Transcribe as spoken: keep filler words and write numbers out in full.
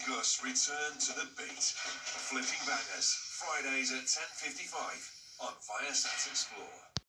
Gus return to the beat. Flipping Bangers, Fridays at ten fifty-five on Viasat Explore.